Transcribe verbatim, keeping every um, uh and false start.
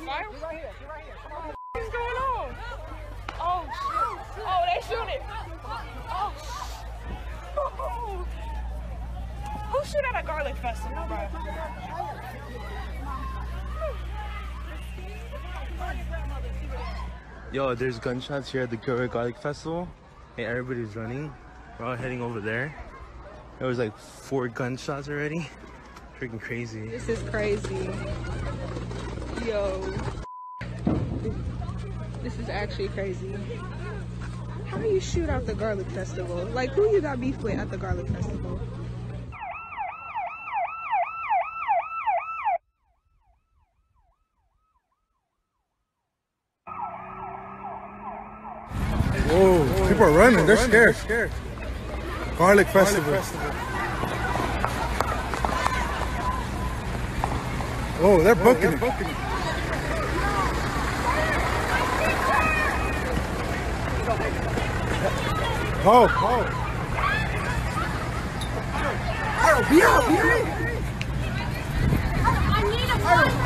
fire? She's right here. She's right here. Come on. What's going on? Oh, shit. Oh, they shooting. Oh, oh. Who shoot at a garlic festival, bro? Yo, there's gunshots here at the Gilroy Garlic Festival, and everybody's running. We're all heading over there. There was like four gunshots already. Freaking crazy. This is crazy. Yo. This is actually crazy. How do you shoot out the garlic festival? Like, who you got beef with at the garlic festival? Whoa, people are running. They're scared. They're scared. Garlic Festival. Oh, they're booking it. Oh, oh. Be out, be out. I need a